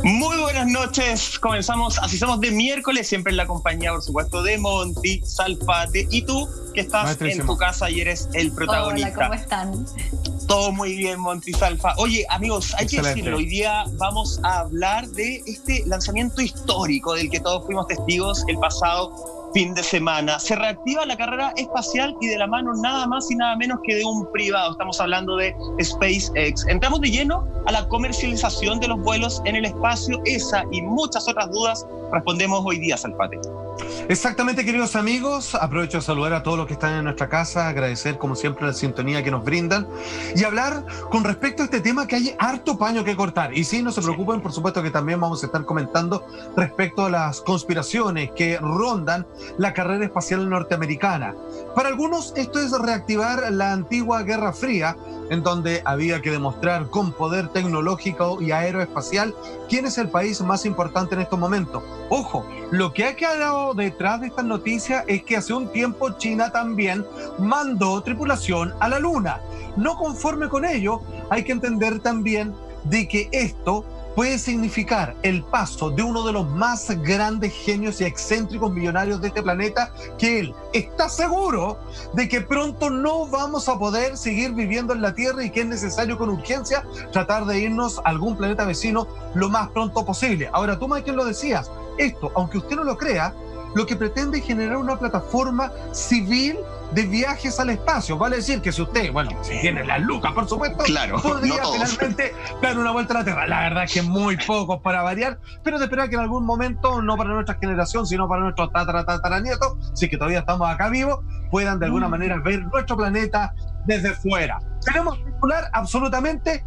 Muy buenas noches, comenzamos Así Somos de miércoles, siempre en la compañía, por supuesto, de Monty, Salfate y tú, que estás en tu casa y eres el protagonista. Hola, ¿cómo están? Todo muy bien, Monty, Salfa. Oye, amigos, hay que decirlo, hoy día vamos a hablar de este lanzamiento histórico del que todos fuimos testigos el pasado fin de semana. Se reactiva la carrera espacial y de la mano nada más y nada menos que de un privado. Estamos hablando de SpaceX. Entramos de lleno a la comercialización de los vuelos en el espacio. Esa y muchas otras dudas respondemos hoy día, Salfate. Exactamente, queridos amigos, aprovecho de saludar a todos los que están en nuestra casa, agradecer como siempre la sintonía que nos brindan y hablar con respecto a este tema que hay harto paño que cortar. Y sí, no se preocupen, por supuesto que también vamos a estar comentando respecto a las conspiraciones que rondan la carrera espacial norteamericana. Para algunos esto es reactivar la antigua Guerra Fría, en donde había que demostrar con poder tecnológico y aeroespacial quién es el país más importante en estos momentos. Ojo, lo que ha quedado detrás de estas noticias es que hace un tiempo China también mandó tripulación a la Luna. No conforme con ello, hay que entender también de que esto puede significar el paso de uno de los más grandes genios y excéntricos millonarios de este planeta, que él está seguro de que pronto no vamos a poder seguir viviendo en la Tierra y que es necesario con urgencia tratar de irnos a algún planeta vecino lo más pronto posible. Ahora, tú, Michael, lo decías, esto, aunque usted no lo crea, lo que pretende es generar una plataforma civil de viajes al espacio. Vale decir que si usted, bueno, si tiene las lucas, por supuesto, claro, podría finalmente dar una vuelta a la Tierra. La verdad es que muy pocos para variar, pero se espera que en algún momento, no para nuestra generación, sino para nuestros tataranietos, si es que todavía estamos acá vivos, puedan de alguna manera ver nuestro desde fuera. Tenemos que titular absolutamente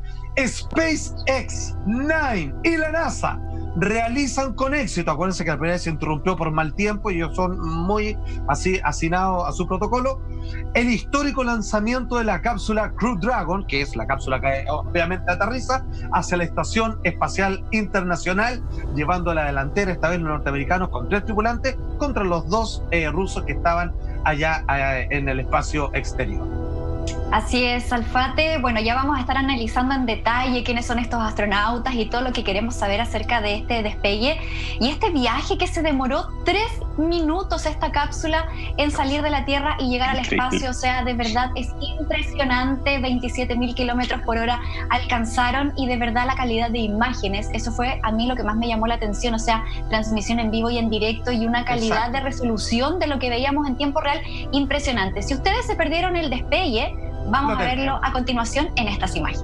SpaceX 9 y la NASA realizan con éxito. Acuérdense que al primer se interrumpió por mal tiempo y ellos son muy así asignados a su protocolo. El histórico lanzamiento de la cápsula Crew Dragon, que es la cápsula que obviamente aterriza hacia la Estación Espacial Internacional, llevando a la delantera esta vez los norteamericanos con 3 tripulantes contra los 2 rusos que estaban allá en el espacio exterior. Así es, Salfate. Bueno, ya vamos a estar analizando en detalle quiénes son estos astronautas y todo lo que queremos saber acerca de este despegue y este viaje que se demoró 3 minutos esta cápsula en salir de la Tierra y llegar al espacio. O sea, de verdad es impresionante. 27.000 kilómetros por hora alcanzaron y de verdad la calidad de imágenes, eso fue a mí lo que más me llamó la atención. O sea, transmisión en vivo y en directo y una calidad de resolución de lo que veíamos en tiempo real impresionante. Si ustedes se perdieron el despegue, vamos a verlo a continuación en estas imágenes.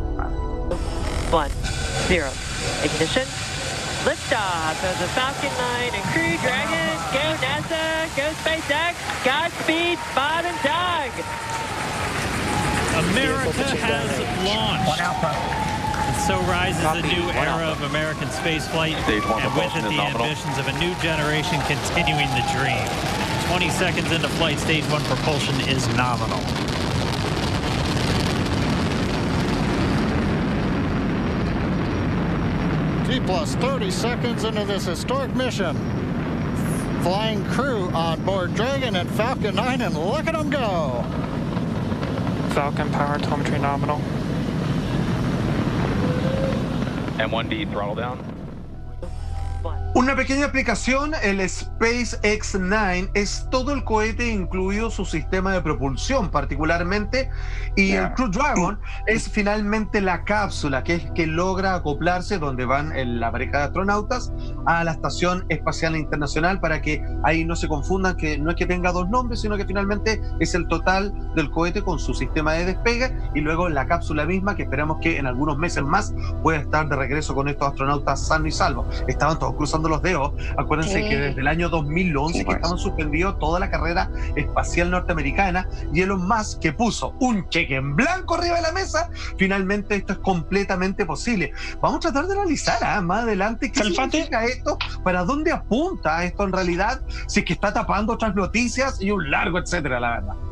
1, 0, ignition, liftoff of the Falcon 9 and Crew Dragon. Go NASA, go SpaceX, Godspeed, Bob and Doug. America has launched. And so rises a new era of American spaceflight, and with it the ambitions of a new generation continuing the dream. 20 seconds into flight, stage 1 propulsion is nominal. Plus 30 seconds into this historic mission. Flying crew on board Dragon and Falcon 9, and look at them go. Falcon power telemetry nominal. M1D throttle down. Una pequeña explicación, el SpaceX 9 es todo el cohete incluido su sistema de propulsión particularmente, y el Crew Dragon es finalmente la cápsula que logra acoplarse donde van la pareja de astronautas a la Estación Espacial Internacional, para que ahí no se confundan, que no es que tenga 2 nombres, sino que finalmente es el total del cohete con su sistema de despegue y luego la cápsula misma, que esperamos que en algunos meses más pueda estar de regreso con estos astronautas sanos y salvos. Estaban todos cruzando los dedos. Acuérdense que desde el año 2011 que estaban suspendidos toda la carrera espacial norteamericana, y Elon Musk, que puso un cheque en blanco arriba de la mesa, finalmente esto es completamente posible. Vamos a tratar de analizar más adelante qué significa esto, para dónde apunta esto en realidad, si es que está tapando otras noticias y un largo etcétera, la verdad.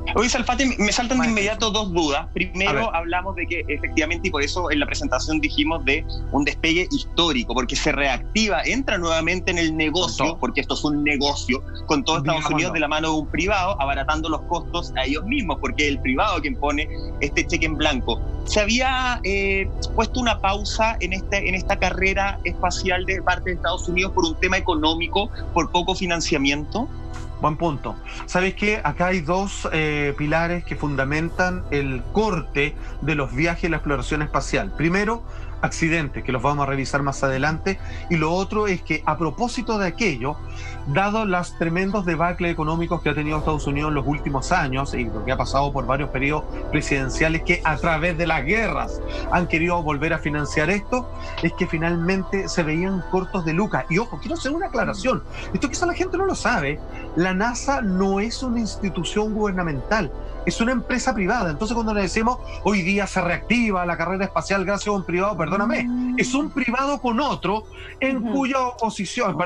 Oye, Salfate, me saltan de inmediato dos dudas. Primero, hablamos de que efectivamente, y por eso en la presentación dijimos de un despegue histórico, porque se reactiva, entra nuevamente en el negocio, porque esto es un negocio, con todo Estados Unidos de la mano de un privado, abaratando los costos a ellos mismos, porque es el privado quien pone este cheque en blanco. ¿Se había puesto una pausa en esta carrera espacial de parte de Estados Unidos por un tema económico, por poco financiamiento? Buen punto. ¿Sabes qué? Acá hay dos pilares que fundamentan el corte de los viajes y la exploración espacial. Primero, accidentes, que los vamos a revisar más adelante. Y lo otro es que, a propósito de aquello, dado los tremendos debacles económicos que ha tenido Estados Unidos en los últimos años, y lo que ha pasado por varios periodos presidenciales que a través de las guerras han querido volver a financiar esto, es que finalmente se veían cortos de lucas. Y ojo, quiero hacer una aclaración. Esto quizá la gente no lo sabe. La NASA no es una institución gubernamental, es una empresa privada. Entonces, cuando le decimos hoy día se reactiva la carrera espacial gracias a un privado, perdóname, es un privado con otro en cuya oposición,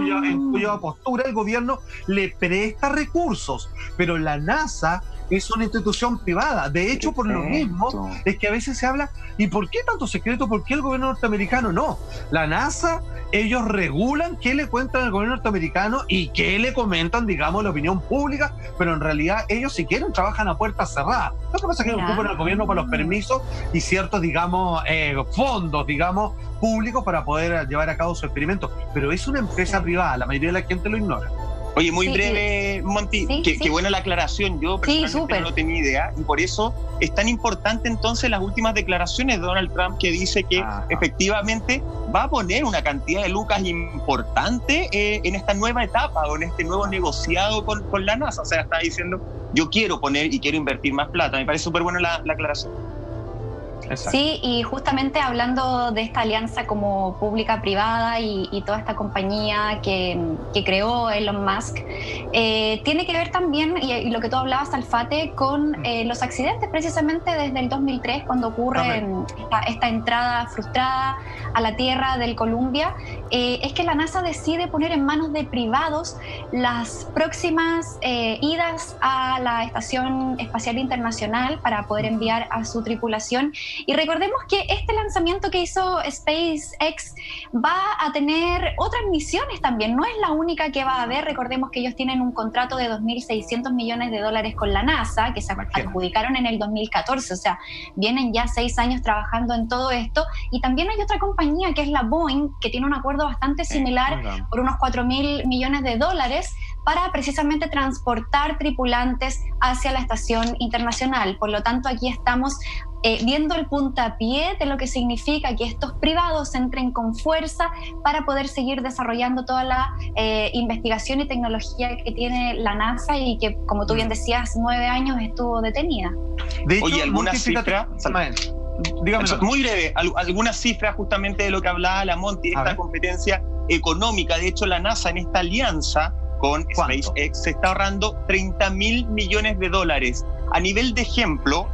en cuya postura el gobierno le presta recursos, pero la NASA es una institución privada. De hecho, por lo mismo es que a veces se habla, ¿y por qué tanto secreto? ¿Por qué el gobierno norteamericano no? La NASA, ellos regulan qué le cuentan al gobierno norteamericano y qué le comentan, digamos, la opinión pública, pero en realidad ellos, si quieren, trabajan a puertas cerradas. Lo que pasa es que ocupan al gobierno para los permisos y ciertos, digamos, fondos, digamos, públicos para poder llevar a cabo su experimento. Pero es una empresa privada, la mayoría de la gente lo ignora. Oye, muy breve, Monty, qué buena la aclaración. Yo personalmente no tenía idea, y por eso es tan importante entonces las últimas declaraciones de Donald Trump, que dice que efectivamente va a poner una cantidad de lucas importante en esta nueva etapa o en este nuevo negociado con la NASA. O sea, está diciendo, yo quiero poner y quiero invertir más plata. Me parece súper buena la aclaración. Exacto. Sí, y justamente hablando de esta alianza como pública-privada y toda esta compañía que creó Elon Musk, tiene que ver también, y lo que tú hablabas, Salfate, con los accidentes precisamente desde el 2003, cuando ocurre esta entrada frustrada a la Tierra del Columbia. Es que la NASA decide poner en manos de privados las próximas idas a la Estación Espacial Internacional para poder enviar a su tripulación. Y recordemos que este lanzamiento que hizo SpaceX va a tener otras misiones también, no es la única que va a haber. Recordemos que ellos tienen un contrato de $2.600 millones con la NASA, que se adjudicaron en el 2014, o sea, vienen ya 6 años trabajando en todo esto. Y también hay otra compañía que es la Boeing, que tiene un acuerdo bastante similar por unos $4.000 millones para precisamente transportar tripulantes hacia la Estación Internacional. Por lo tanto, aquí estamos viendo el puntapié de lo que significa que estos privados entren con fuerza para poder seguir desarrollando toda la investigación y tecnología que tiene la NASA y que, como tú bien decías, 9 años estuvo detenida. De hecho, oye, ¿alguna cifra? Dígamelo. Muy breve, alguna cifra justamente de lo que hablaba la Monty, esta competencia económica. De hecho, la NASA en esta alianza con SpaceX se está ahorrando $30.000 millones. A nivel de ejemplo,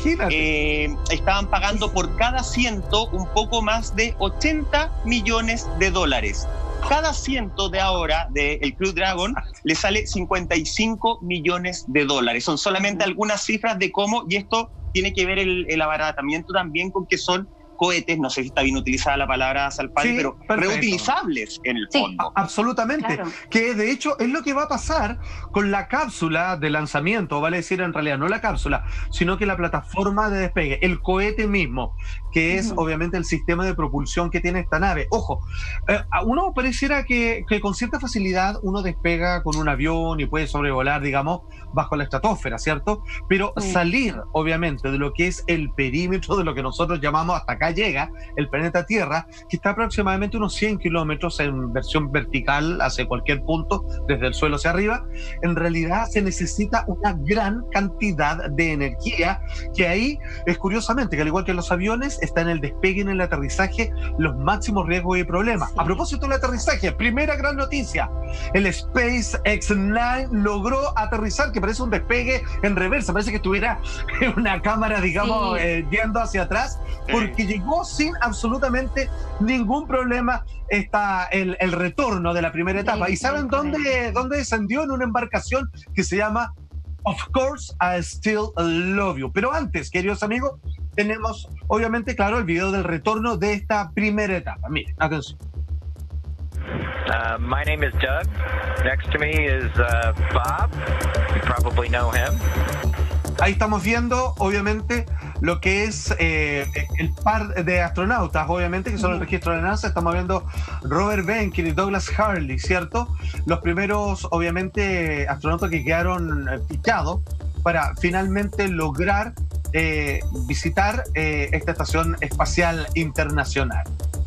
estaban pagando por cada asiento un poco más de $80 millones. Cada asiento de ahora del Crew Dragon le sale $55 millones. Son solamente algunas cifras de cómo, y esto tiene que ver el abaratamiento también con que son cohetes, no sé si está bien utilizada la palabra, Salfate, pero reutilizables en el fondo. Absolutamente. Claro. Que de hecho es lo que va a pasar con la cápsula de lanzamiento, vale decir en realidad no la cápsula, sino que la plataforma de despegue, el cohete mismo, que es obviamente el sistema de propulsión que tiene esta nave. Ojo, a uno pareciera que con cierta facilidad uno despega con un avión y puede sobrevolar, digamos, bajo la estratosfera, ¿cierto? Pero salir, obviamente, de lo que es el perímetro de lo que nosotros llamamos hasta acá llega el planeta Tierra, que está aproximadamente unos 100 kilómetros en versión vertical hacia cualquier punto, desde el suelo hacia arriba. En realidad se necesita una gran cantidad de energía, que ahí es curiosamente que al igual que en los aviones, está en el despegue y en el aterrizaje los máximos riesgos y problemas. A propósito del aterrizaje, primera gran noticia, el SpaceX 9 logró aterrizar, que parece un despegue en reversa, parece que estuviera en una cámara, digamos, yendo hacia atrás, porque llegó sin absolutamente ningún problema el retorno de la primera etapa. ¿Y saben dónde descendió? En una embarcación que se llama Of Course I Still Love You. Pero antes, queridos amigos, tenemos obviamente, claro, el video del retorno de esta primera etapa. Miren, atención. My name is Doug. Next to me is Bob. You probably know him. Ahí estamos viendo, obviamente, lo que es el par de astronautas, obviamente, que son el registro de la NASA. Estamos viendo Robert Behnken y Douglas Hurley, ¿cierto? Los primeros, obviamente, astronautas que quedaron fichados para finalmente lograr visitar esta estación espacial internacional.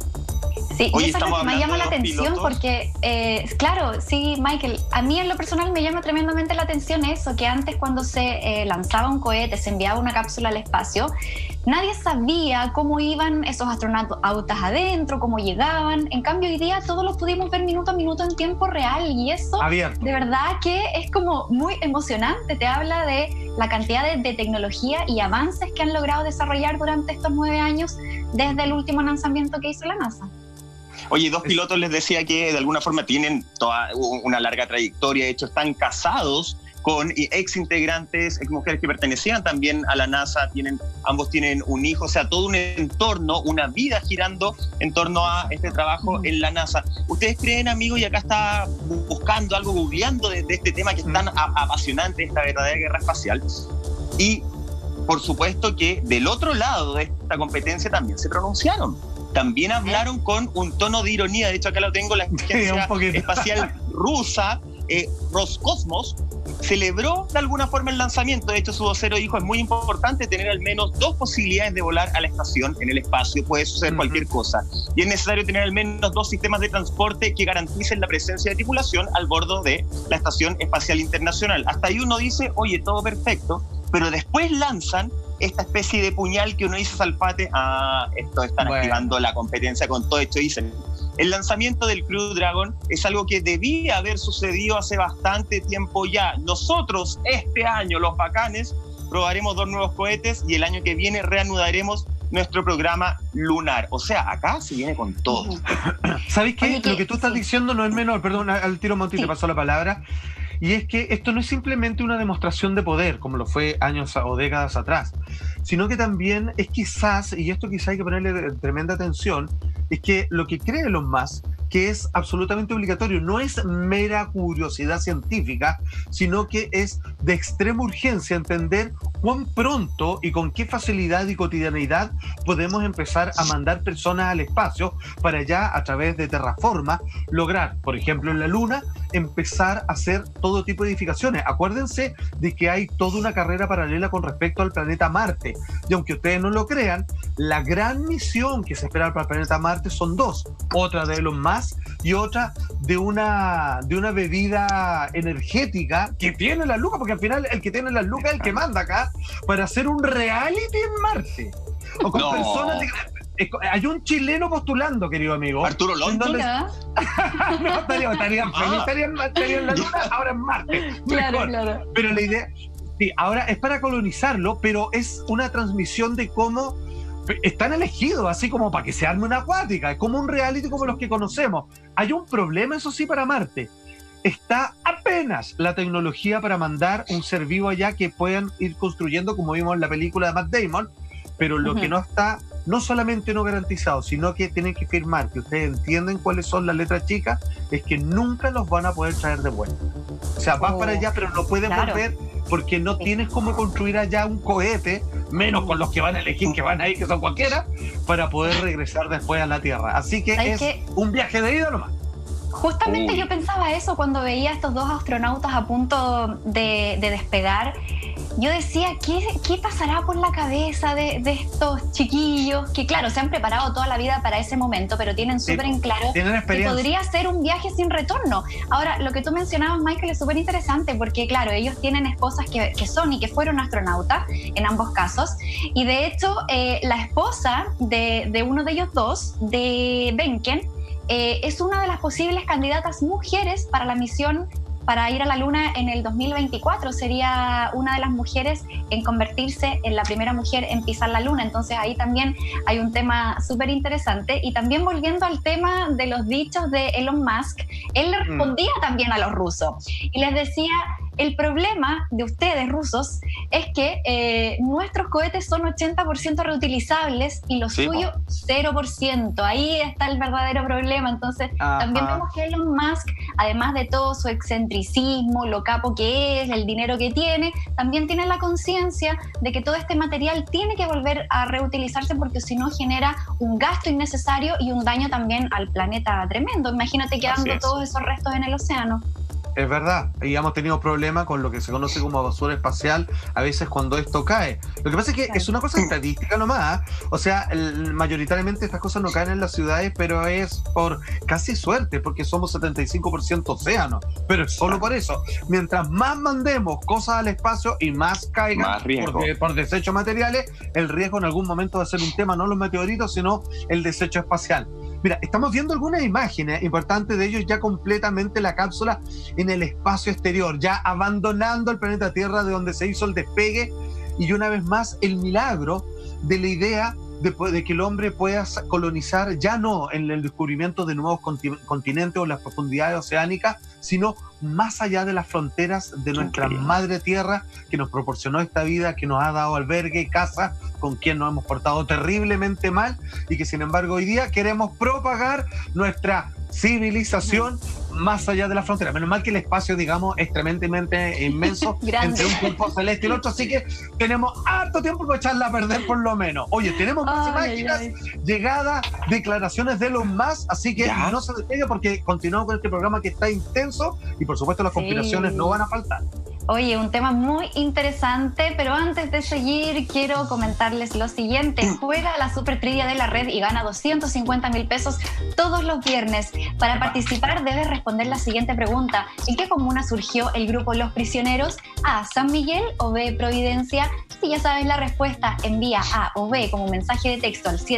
Sí, y eso es lo que me llama la atención porque, claro, sí, Michael, a mí en lo personal me llama tremendamente la atención eso, que antes cuando se lanzaba un cohete, se enviaba una cápsula al espacio, nadie sabía cómo iban esos astronautas adentro, cómo llegaban. En cambio, hoy día todos los pudimos ver minuto a minuto en tiempo real y eso abierto. De verdad que es como muy emocionante. Te habla de la cantidad de tecnología y avances que han logrado desarrollar durante estos 9 años desde el último lanzamiento que hizo la NASA. Oye, dos pilotos les decía que de alguna forma tienen toda una larga trayectoria, de hecho están casados con ex integrantes, ex mujeres que pertenecían también a la NASA, ambos tienen un hijo, o sea, todo un entorno, una vida girando en torno a este trabajo en la NASA. ¿Ustedes creen, amigos, y acá está buscando algo, googleando de este tema que es tan apasionante, esta verdadera guerra espacial? Y por supuesto que del otro lado de esta competencia también se pronunciaron. También hablaron con un tono de ironía. De hecho, acá lo tengo, la agencia espacial rusa, Roscosmos, celebró de alguna forma el lanzamiento. De hecho, su vocero dijo, es muy importante tener al menos 2 posibilidades de volar a la estación en el espacio. Puede suceder cualquier cosa. Y es necesario tener al menos 2 sistemas de transporte que garanticen la presencia de tripulación al bordo de la Estación Espacial Internacional. Hasta ahí uno dice, oye, todo perfecto, pero después lanzan esta especie de puñal que uno dice, Salfate, esto están activando la competencia con todo esto. Dicen, el lanzamiento del Crew Dragon es algo que debía haber sucedido hace bastante tiempo ya. Nosotros este año, los bacanes, probaremos 2 nuevos cohetes y el año que viene reanudaremos nuestro programa lunar. O sea, acá se viene con todo. ¿Sabes qué? Lo que tú estás diciendo no es menor, perdón, al tiro Monti te pasó la palabra. Y es que esto no es simplemente una demostración de poder, como lo fue años o décadas atrás, sino que también es quizás, y esto quizás hay que ponerle tremenda atención, es que lo que cree Elon Musk, que es absolutamente obligatorio, no es mera curiosidad científica, sino que es de extrema urgencia entender cuán pronto y con qué facilidad y cotidianidad podemos empezar a mandar personas al espacio para ya, a través de terraforma, lograr, por ejemplo, en la Luna, empezar a hacer todo tipo de edificaciones. Acuérdense de que hay toda una carrera paralela con respecto al planeta Marte. Y aunque ustedes no lo crean, la gran misión que se espera para el planeta Marte son 2. Otra de Elon Musk y otra de una bebida energética que tiene las lucas, porque al final el que tiene las lucas es el que manda acá, para hacer un reality en Marte. O con personas hay un chileno postulando, querido amigo. Arturo London. No, estarían felices, estarían en la Luna, ahora en Marte. Claro. Pero la idea, sí, ahora es para colonizarlo, pero es una transmisión de cómo están elegidos, así como para que se arme una acuática, es como un reality como los que conocemos. Hay un problema, eso sí, para Marte. Está apenas la tecnología para mandar un ser vivo allá que puedan ir construyendo, como vimos en la película de Matt Damon, pero lo que no está, no solamente no garantizado, sino que tienen que firmar, que ustedes entienden cuáles son las letras chicas, es que nunca los van a poder traer de vuelta. O sea, vas para allá, pero no puedes volver porque no tienes cómo construir allá un cohete, menos con los que van a elegir, que van ahí, que son cualquiera, para poder regresar después a la Tierra. Así que es un viaje de ida nomás. Justamente yo pensaba eso cuando veía a estos 2 astronautas a punto de despegar. Yo decía, ¿qué pasará por la cabeza de estos chiquillos? Que claro, se han preparado toda la vida para ese momento, pero tienen súper en claro que podría ser un viaje sin retorno. Ahora, lo que tú mencionabas, Michael, es súper interesante porque claro, ellos tienen esposas que son y que fueron astronautas en ambos casos. Y de hecho, la esposa de uno de ellos 2, de Behnken, es una de las posibles candidatas mujeres para la misión para ir a la Luna en el 2024. Sería una de las mujeres en convertirse en la primera mujer en pisar la Luna. Entonces ahí también hay un tema súper interesante. Y también volviendo al tema de los dichos de Elon Musk, él le respondía también a los rusos y les decía, El problema de ustedes, rusos, es que nuestros cohetes son 80% reutilizables y los suyos 0%. Ahí está el verdadero problema. Entonces, también vemos que Elon Musk, además de todo su excentricismo, lo capo que es, el dinero que tiene, también tiene la conciencia de que todo este material tiene que volver a reutilizarse, porque si no genera un gasto innecesario y un daño también al planeta tremendo. Imagínate quedando todos esos restos en el océano. Es verdad, y hemos tenido problemas con lo que se conoce como basura espacial a veces cuando esto cae. Lo que pasa es que es una cosa estadística nomás, o sea, mayoritariamente estas cosas no caen en las ciudades, pero es por casi suerte, porque somos 75% océano, pero es solo por eso. Mientras más mandemos cosas al espacio y más caigan por desechos materiales, el riesgo en algún momento va a ser un tema, no los meteoritos, sino el desecho espacial. Mira, estamos viendo algunas imágenes importantes de ellos ya completamente la cápsula en el espacio exterior, ya abandonando el planeta Tierra de donde se hizo el despegue, y una vez más el milagro de la idea de que el hombre pueda colonizar, ya no en el descubrimiento de nuevos continentes o las profundidades oceánicas, sino más allá de las fronteras de nuestra madre tierra, que nos proporcionó esta vida, que nos ha dado albergue, casa, con quien nos hemos portado terriblemente mal, y que sin embargo hoy día queremos propagar nuestra civilización más allá de la frontera. Menos mal que el espacio, digamos, es tremendamente inmenso entre un cuerpo celeste y el otro, así que tenemos harto tiempo para echarla a perder por lo menos. Oye, tenemos más imágenes, llegadas, declaraciones de Elon Musk, así que no se despegue porque continuamos con este programa que está intenso y por supuesto las conspiraciones no van a faltar. Oye, un tema muy interesante, pero antes de seguir quiero comentarles lo siguiente. Juega la Super Trivia de la red y gana 250,000 pesos todos los viernes. Para participar debes responder la siguiente pregunta. ¿En qué comuna surgió el grupo Los Prisioneros? A, San Miguel, o B, Providencia. Si ya sabes la respuesta, envía A o B como mensaje de texto al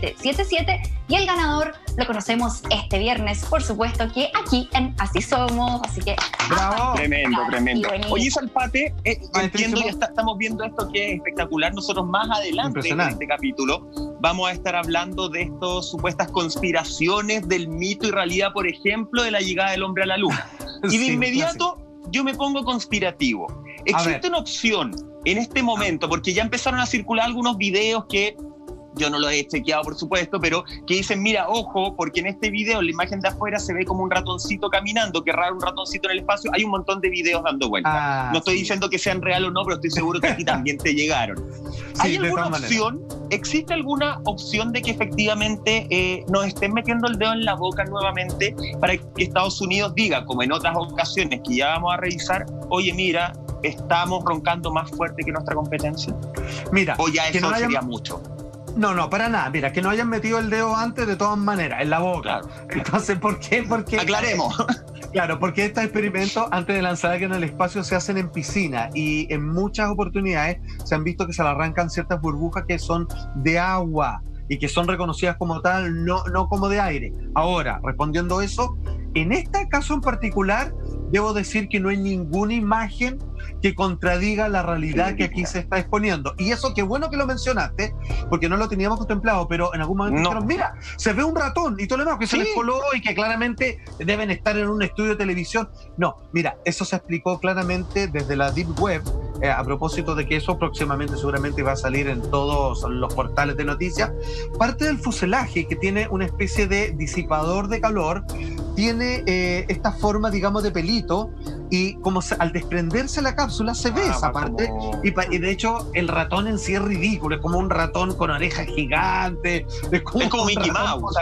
7777 y el ganador lo conocemos este viernes, por supuesto que aquí en Así Somos, así que... ¡Bravo! Tremendo. Oye, Salfate, entiendo que estamos viendo esto que es espectacular. Nosotros más adelante en este capítulo vamos a estar hablando de estas supuestas conspiraciones del mito y realidad, por ejemplo, de la llegada del hombre a la luna. Y de inmediato yo me pongo conspirativo. ¿Existe una opción en este momento? Porque ya empezaron a circular algunos videos que yo no lo he chequeado, por supuesto, pero que dicen, mira, ojo, porque en este video, en la imagen de afuera, se ve como un ratoncito caminando. Qué raro, un ratoncito en el espacio. Hay un montón de videos dando vueltas. No estoy diciendo que sean real o no, pero estoy seguro que aquí también te llegaron. ¿Hay alguna opción? ¿Existe alguna opción de que efectivamente nos estén metiendo el dedo en la boca nuevamente para que Estados Unidos diga, como en otras ocasiones que ya vamos a revisar, oye, mira, estamos roncando más fuerte que nuestra competencia? Mira, o ya eso sería mucho. No, para nada. Mira, que no hayan metido el dedo antes de todas maneras, en la boca. Claro. Entonces, ¿por qué? Porque aclaremos. Claro, porque estos experimentos antes de lanzar alguien en el espacio se hacen en piscina y en muchas oportunidades se han visto que se le arrancan ciertas burbujas que son de agua y que son reconocidas como tal, no como de aire. Ahora, respondiendo eso, en este caso en particular, debo decir que no hay ninguna imagen que contradiga la realidad que aquí se está exponiendo. Y eso, qué bueno que lo mencionaste, porque no lo teníamos contemplado, pero en algún momento dijeron, mira, se ve un ratón y todo lo demás, que se les coló y que claramente deben estar en un estudio de televisión. No, mira, eso se explicó claramente desde la Deep Web, a propósito de que eso próximamente seguramente va a salir en todos los portales de noticias. Parte del fuselaje, que tiene una especie de disipador de calor, tiene esta forma, digamos, de pelito, y como al desprenderse la cápsula se ve esa parte, y de hecho el ratón en sí es ridículo, es como un ratón con orejas gigantes, es como Mickey Mouse,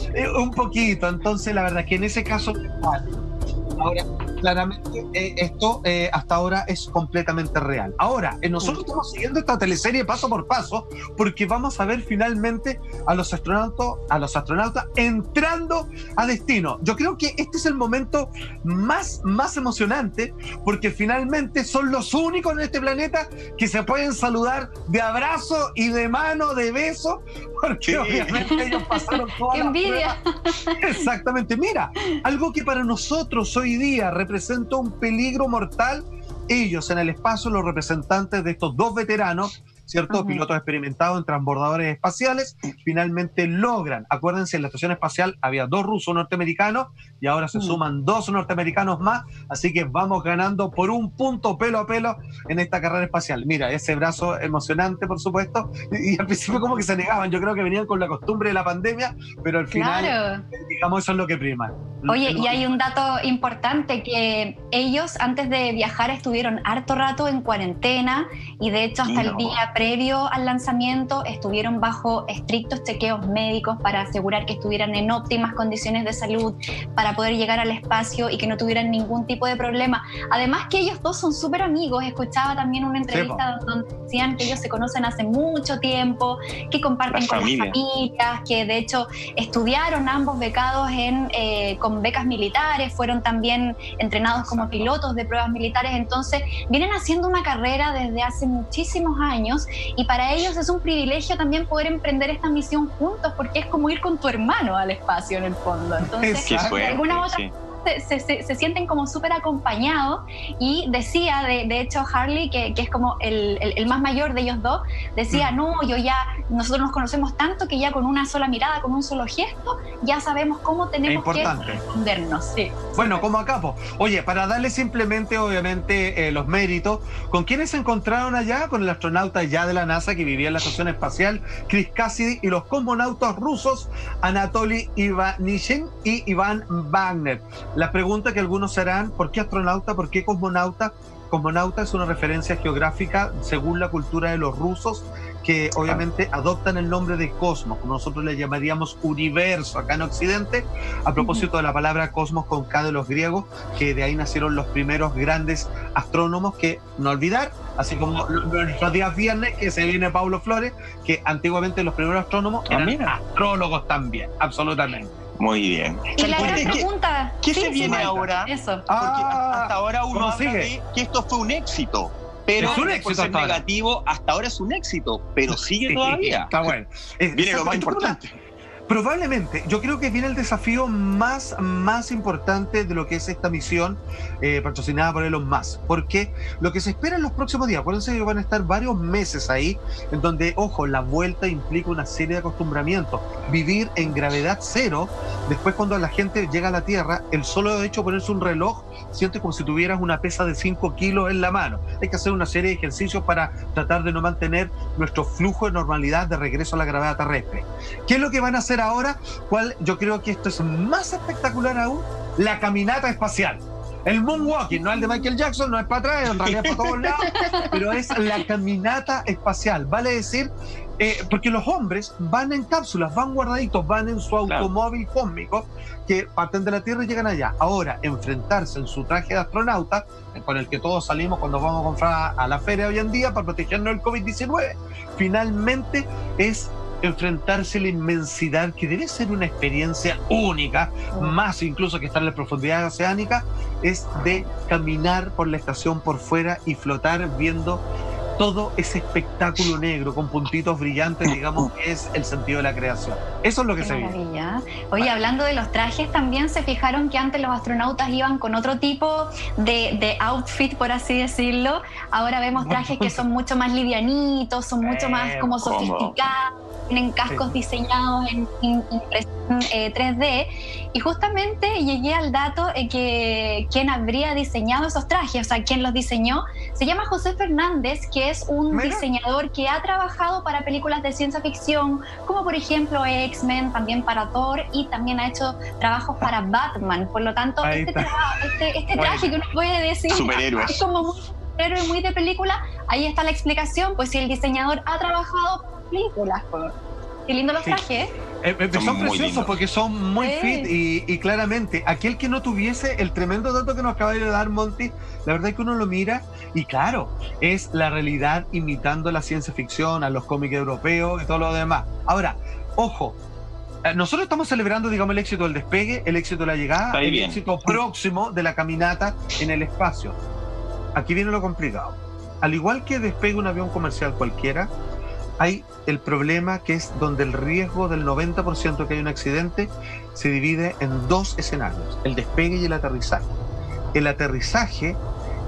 un poquito. Entonces la verdad que en ese caso ahora claramente esto hasta ahora es completamente real. Ahora, nosotros estamos siguiendo esta teleserie paso por paso porque vamos a ver finalmente a los astronautas entrando a destino. Yo creo que este es el momento más emocionante porque finalmente son los únicos en este planeta que se pueden saludar de abrazo y de mano, de beso, porque obviamente ellos pasaron toda la prueba. Exactamente. Mira, algo que para nosotros hoy día representa un peligro mortal, ellos en el espacio, los representantes de estos dos veteranos, ¿cierto? Pilotos experimentados en transbordadores espaciales, finalmente logran, acuérdense, en la estación espacial había 2 rusos norteamericanos y ahora se suman 2 norteamericanos más, así que vamos ganando por un punto pelo a pelo en esta carrera espacial. Mira, ese brazo emocionante, por supuesto, y al principio como que se negaban, yo creo que venían con la costumbre de la pandemia, pero al final, digamos, eso es lo que prima. Oye, y hay un dato importante, que ellos antes de viajar estuvieron harto rato en cuarentena y de hecho hasta el día previo al lanzamiento estuvieron bajo estrictos chequeos médicos para asegurar que estuvieran en óptimas condiciones de salud para poder llegar al espacio y que no tuvieran ningún tipo de problema. Además que ellos dos son súper amigos. Escuchaba también una entrevista donde decían que ellos se conocen hace mucho tiempo, que comparten con las familias, que de hecho estudiaron ambos becados con becas militares, fueron también entrenados como pilotos de pruebas militares, entonces vienen haciendo una carrera desde hace muchísimos años y para ellos es un privilegio también poder emprender esta misión juntos, porque es como ir con tu hermano al espacio en el fondo. Entonces, de alguna u otra se sienten como súper acompañados. Y decía, de hecho, Harley, que es como el más mayor de ellos dos, decía, nosotros nos conocemos tanto que ya con una sola mirada, con un solo gesto, ya sabemos cómo tenemos que respondernos. Sí. Bueno, como acá, oye, para darle simplemente, obviamente, los méritos, ¿con quiénes se encontraron allá? Con el astronauta ya de la NASA que vivía en la estación espacial, Chris Cassidy, y los cosmonautas rusos, Anatoly Ivanishin y Ivan Wagner. La pregunta que algunos se harán, ¿por qué astronauta? ¿Por qué cosmonauta? Cosmonauta es una referencia geográfica según la cultura de los rusos, que obviamente adoptan el nombre de cosmos, como nosotros le llamaríamos universo acá en Occidente, a propósito de la palabra cosmos con K de los griegos, que de ahí nacieron los primeros grandes astrónomos, que no olvidar, así como los días viernes, que se viene Paulo Flores, que antiguamente los primeros astrónomos eran astrólogos también, absolutamente. Muy bien. Y la gran pregunta, ¿qué se viene ahora? Eso. Porque hasta ahora uno habla de que esto fue un éxito. Pero es un éxito hasta negativo, hasta ahora es un éxito, pero sigue todavía. Está bueno. Viene lo más importante. Probablemente, yo creo que viene el desafío más importante de lo que es esta misión patrocinada por Elon Musk, porque lo que se espera en los próximos días, acuérdense que van a estar varios meses ahí, en donde, ojo, la vuelta implica una serie de acostumbramientos. Vivir en gravedad cero, después cuando la gente llega a la Tierra, el solo hecho de ponerse un reloj, siente como si tuvieras una pesa de 5 kilos en la mano. Hay que hacer una serie de ejercicios para tratar de no mantener nuestro flujo de normalidad de regreso a la gravedad terrestre. ¿Qué es lo que van a hacer ahora? Yo creo que esto es más espectacular aún, la caminata espacial. El moonwalking, no el de Michael Jackson, no es para atrás, en realidad es para todos lados, pero es la caminata espacial. Vale decir, porque los hombres van en cápsulas, van guardaditos, van en su automóvil cósmico, que parten de la Tierra y llegan allá. Ahora, enfrentarse en su traje de astronauta, con el que todos salimos cuando vamos a comprar a la feria hoy en día para protegernos del COVID-19, finalmente es enfrentarse a la inmensidad, que debe ser una experiencia única, más incluso que estar en la profundidad oceánica, es de caminar por la estación por fuera y flotar viendo todo ese espectáculo negro con puntitos brillantes, digamos, que es el sentido de la creación. Eso es lo que se vive. Oye, hablando de los trajes, también se fijaron que antes los astronautas iban con otro tipo de outfit, por así decirlo. Ahora vemos trajes que son mucho más livianitos, son mucho más como sofisticados, tienen cascos diseñados en impresión 3D, y justamente llegué al dato que quien habría diseñado esos trajes, o sea, quien los diseñó, se llama José Fernández, que es un diseñador que ha trabajado para películas de ciencia ficción, como por ejemplo X-Men, también para Thor, y también ha hecho trabajos para Batman. Por lo tanto, este traje que uno puede decir es como muy superhéroe, muy de película, ahí está la explicación, pues si el diseñador ha trabajado para películas. Qué lindo los trajes, son preciosos porque son muy fit y claramente, aquel que no tuviese el tremendo dato que nos acaba de dar Monty, la verdad es que uno lo mira y claro, es la realidad imitando la ciencia ficción, a los cómics europeos y todo lo demás. Ahora, ojo, nosotros estamos celebrando, digamos, el éxito del despegue, el éxito de la llegada, el éxito próximo de la caminata en el espacio. Aquí viene lo complicado. Al igual que despegue un avión comercial cualquiera, hay el problema que es donde el riesgo del 90% que hay un accidente se divide en dos escenarios, el despegue y el aterrizaje. El aterrizaje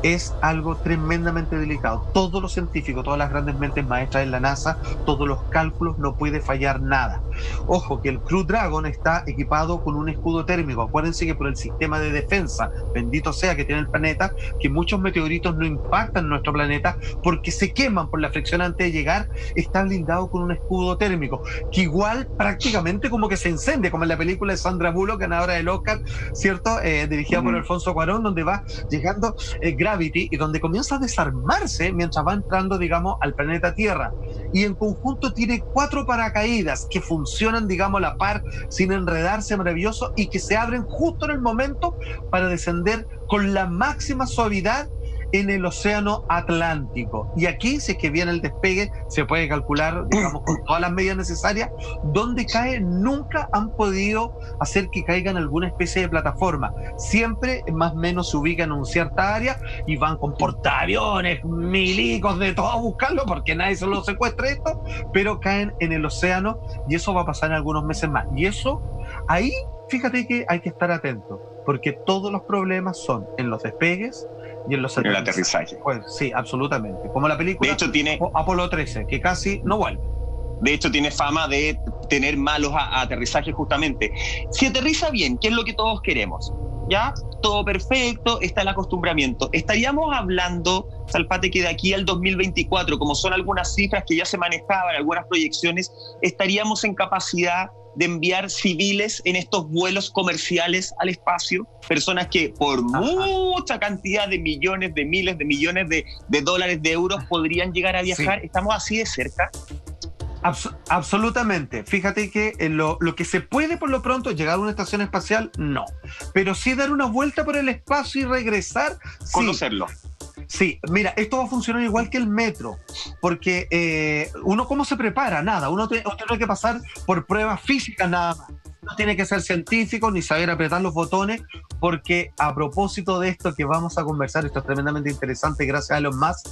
es algo tremendamente delicado. Todos los científicos, todas las grandes mentes maestras en la NASA, todos los cálculos, no puede fallar nada. Ojo, que el Crew Dragon está equipado con un escudo térmico. Acuérdense que por el sistema de defensa, bendito sea que tiene el planeta, que muchos meteoritos no impactan nuestro planeta porque se queman por la fricción antes de llegar. Está blindado con un escudo térmico, que igual prácticamente como que se incendia, como en la película de Sandra Bullock, ganadora del Oscar, ¿cierto? Dirigida por Alfonso Cuarón, donde va llegando Gravity y donde comienza a desarmarse mientras va entrando, digamos, al planeta Tierra. Y en conjunto tiene 4 paracaídas que funcionan, digamos, a la par, sin enredarse, maravilloso, y que se abren justo en el momento para descender con la máxima suavidad en el océano Atlántico. Y aquí, si es que viene el despegue, se puede calcular, digamos, con todas las medidas necesarias. Donde cae, nunca han podido hacer que caiga en alguna especie de plataforma. Siempre, más o menos, se ubican en una cierta área y van con portaaviones, milicos, de todo a buscarlo, porque nadie se lo secuestra esto, pero caen en el océano, y eso va a pasar en algunos meses más. Y eso, ahí, fíjate que hay que estar atento, porque todos los problemas son en los despegues y en los aterrizajes. Pues sí, absolutamente. Como la película de hecho, tiene Apolo 13, que casi no vuelve. De hecho, tiene fama de tener malos aterrizajes justamente. Si aterriza bien, ¿qué es lo que todos queremos? ¿Ya? Todo perfecto, está el acostumbramiento. Estaríamos hablando, Salfate, que de aquí al 2024, como son algunas cifras que ya se manejaban, algunas proyecciones, estaríamos en capacidad de enviar civiles en estos vuelos comerciales al espacio, personas que por mucha cantidad de millones, de miles de millones de dólares, de euros, podrían llegar a viajar. Sí. ¿Estamos así de cerca? Absolutamente. Fíjate que lo que se puede por lo pronto llegar a una estación espacial, no. Pero sí dar una vuelta por el espacio y regresar, conocerlo. Sí, mira, esto va a funcionar igual que el metro, porque uno, ¿cómo se prepara? Nada, uno tiene que pasar por pruebas físicas nada más. No tiene que ser científico ni saber apretar los botones, porque a propósito de esto que vamos a conversar, esto es tremendamente interesante, gracias a Elon Musk,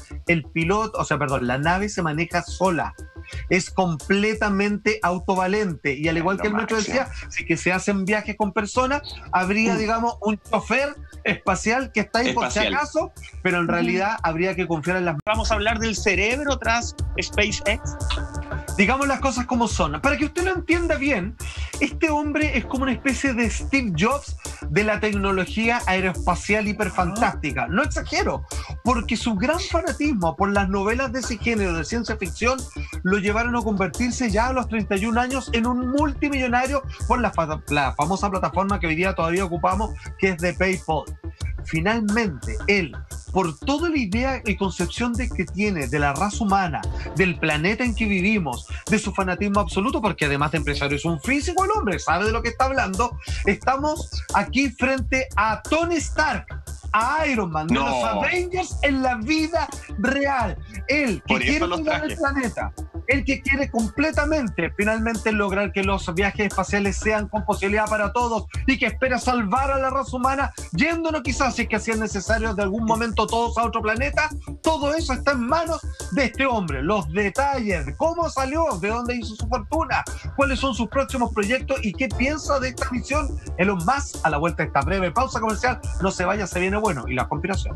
la nave se maneja sola. Es completamente autovalente, y al igual que el metro decía, si que se hacen viajes con personas, habría, digamos, un chofer espacial que está ahí por si acaso, pero en realidad habría que confiar en las... Vamos a hablar del cerebro tras SpaceX. Digamos las cosas como son. Para que usted lo entienda bien, este hombre es como una especie de Steve Jobs de la tecnología aeroespacial hiperfantástica. No exagero, porque su gran fanatismo por las novelas de ese género de ciencia ficción lo llevaron a convertirse ya a los 31 años en un multimillonario por la famosa plataforma que hoy día todavía ocupamos, que es de PayPal. Finalmente, él, por toda la idea y concepción que tiene de la raza humana, del planeta en que vivimos, de su fanatismo absoluto, porque además de empresario es un físico, el hombre sabe de lo que está hablando, estamos aquí frente a Tony Stark, a Iron Man, de los Avengers en la vida real. Él, que quiere cuidar el planeta, él que quiere completamente, finalmente, lograr que los viajes espaciales sean con posibilidad para todos, y que espera salvar a la raza humana, yéndonos quizás, si es que así es necesario, de algún momento todos a otro planeta. Todo eso está en manos de este hombre. Los detalles, cómo salió, de dónde hizo su fortuna, cuáles son sus próximos proyectos y qué piensa de esta misión, Elon Musk, a la vuelta de esta breve pausa comercial. No se vaya, se viene bueno. Y la conspiración.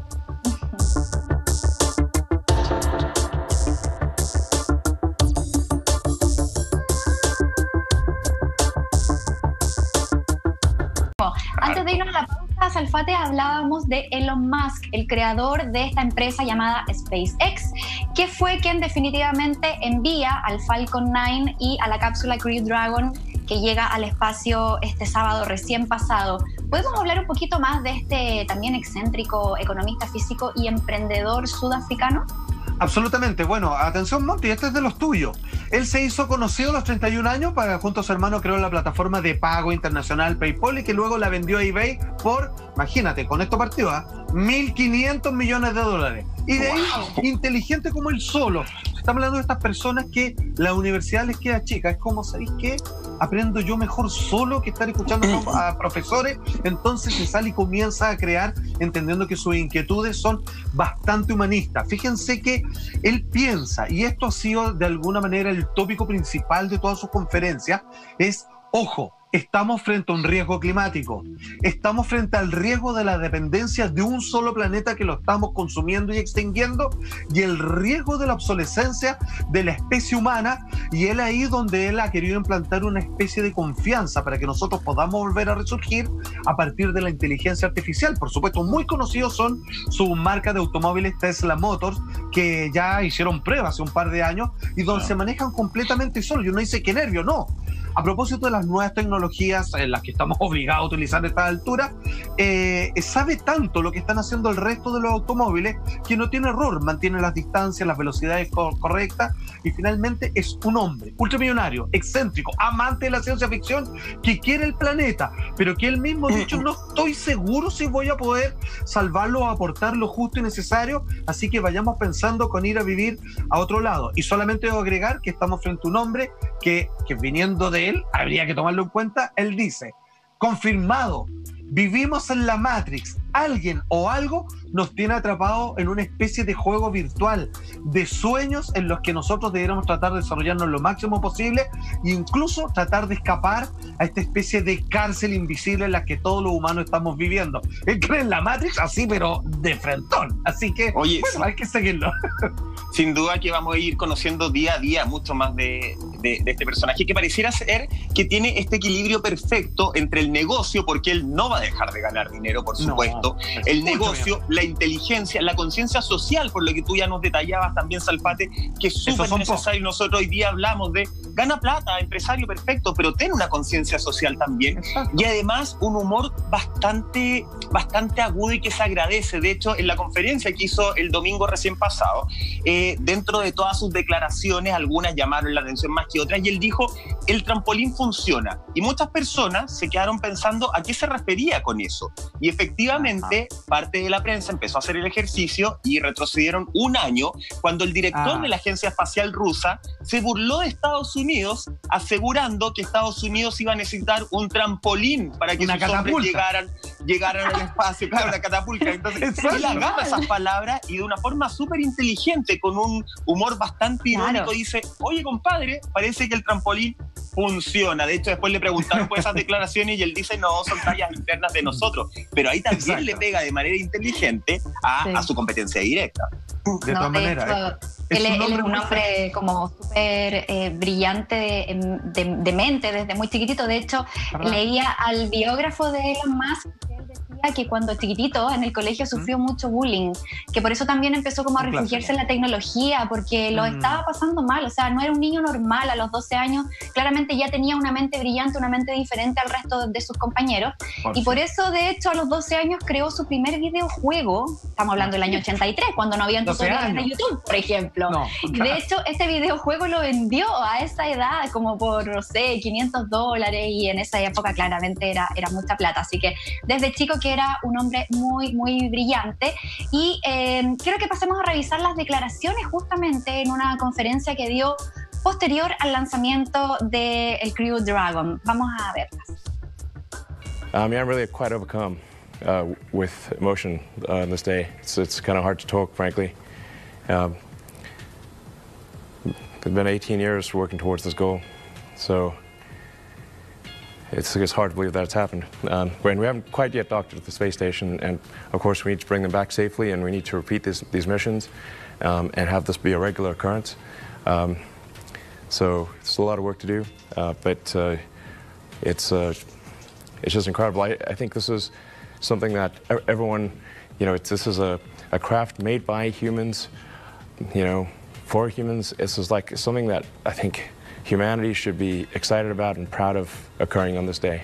Antes de irnos a la pausa, Salfate, hablábamos de Elon Musk, el creador de esta empresa llamada SpaceX, que fue quien definitivamente envía al Falcon 9 y a la cápsula Crew Dragon, que llega al espacio este sábado recién pasado. ¿Podemos hablar un poquito más de este también excéntrico economista físico y emprendedor sudafricano? Absolutamente. Bueno, atención, Monty, este es de los tuyos. Él se hizo conocido a los 31 años, para junto a su hermano creó la plataforma de pago internacional PayPal, y que luego la vendió a eBay por, imagínate, con esto partió, $1.500 millones. Y de ahí, inteligente como él solo. Estamos hablando de estas personas que la universidad les queda chica. Es como, ¿sabéis qué? Aprendo yo mejor solo que estar escuchando a profesores. Entonces se sale y comienza a crear, entendiendo que sus inquietudes son bastante humanistas. Fíjense que él piensa, y esto ha sido de alguna manera el tópico principal de todas sus conferencias, es, ojo, Estamos frente a un riesgo climático, estamos frente al riesgo de la dependencia de un solo planeta que lo estamos consumiendo y extinguiendo, y el riesgo de la obsolescencia de la especie humana, y él ahí donde él ha querido implantar una especie de confianza para que nosotros podamos volver a resurgir a partir de la inteligencia artificial. Por supuesto, muy conocidos son su marca de automóviles Tesla Motors, que ya hicieron pruebas hace un par de años y donde se manejan completamente solos. Y uno dice, qué nervio, no. A propósito de las nuevas tecnologías en las que estamos obligados a utilizar a esta altura, sabe tanto lo que están haciendo el resto de los automóviles que no tiene error, mantiene las distancias, las velocidades correctas, y finalmente es un hombre ultramillonario, excéntrico, amante de la ciencia ficción, que quiere el planeta, pero que él mismo ha dicho, no estoy seguro si voy a poder salvarlo o aportar lo justo y necesario, así que vayamos pensando con ir a vivir a otro lado. Y solamente debo agregar que estamos frente a un hombre que viniendo de él, habría que tomarlo en cuenta. Él dice, confirmado, vivimos en la Matrix, alguien o algo nos tiene atrapados en una especie de juego virtual, de sueños en los que nosotros deberíamos tratar de desarrollarnos lo máximo posible e incluso tratar de escapar a esta especie de cárcel invisible en la que todos los humanos estamos viviendo. Él cree en la Matrix así, pero de frentón. Así que, oye, bueno, hay que seguirlo. Sin duda que vamos a ir conociendo día a día mucho más de este personaje, que pareciera ser que tiene este equilibrio perfecto entre el negocio, porque él no va a dejar de ganar dinero, por supuesto, el negocio, la inteligencia, la conciencia social, por lo que tú ya nos detallabas también, Salfate, que es súper necesario. Nosotros hoy día hablamos de gana plata, empresario perfecto, pero tiene una conciencia social también. Exacto. Y además un humor bastante agudo y que se agradece. De hecho, en la conferencia que hizo el domingo recién pasado, dentro de todas sus declaraciones, algunas llamaron la atención más que otras, y él dijo, el trampolín funciona. Y muchas personas se quedaron pensando a qué se refería con eso. Y efectivamente, parte de la prensa empezó a hacer el ejercicio y retrocedieron un año cuando el director de la Agencia Espacial Rusa se burló de Estados Unidos, asegurando que Estados Unidos iba a necesitar un trampolín para que sus hombres llegaran al espacio, claro, una catapulta. Entonces, él agarra esas palabras y de una forma súper inteligente, con un humor bastante irónico, dice, oye, compadre, parece que el trampolín funciona. De hecho, después le preguntaron por esas declaraciones y él dice, no, son tallas internas de nosotros. Pero ahí también le pega de manera inteligente a su competencia directa. De todas maneras. Él es un hombre como súper brillante de mente desde muy chiquitito. De hecho, leía al biógrafo de Elon Musk, que él decía que cuando chiquitito en el colegio sufrió mucho bullying, que por eso también empezó como a refugiarse en la tecnología, porque lo estaba pasando mal. O sea, no era un niño normal a los 12 años, claramente ya tenía una mente brillante, una mente diferente al resto de sus compañeros, y por eso, de hecho, a los 12 años creó su primer videojuego. Estamos hablando del año 83, cuando no habían tutoriales de YouTube, por ejemplo. No, claro. De hecho, este videojuego lo vendió a esa edad como por, no sé, $500, y en esa época claramente era mucha plata. Así que desde chico que era un hombre muy, muy brillante. Y quiero que pasemos a revisar las declaraciones justamente en una conferencia que dio posterior al lanzamiento del Crew Dragon. Vamos a verlas. Yeah, I'm really quite overcome with emotion on this day. It's kind of hard to talk, frankly. It's been 18 years working towards this goal, so it's hard to believe that it's happened. We haven't quite yet docked at the space station, and of course we need to bring them back safely, and we need to repeat these missions and have this be a regular occurrence. So it's a lot of work to do, but it's just incredible. I think this is something that everyone, this is a craft made by humans, for humans. This is like something that I think humanity should be excited about and proud of occurring on this day.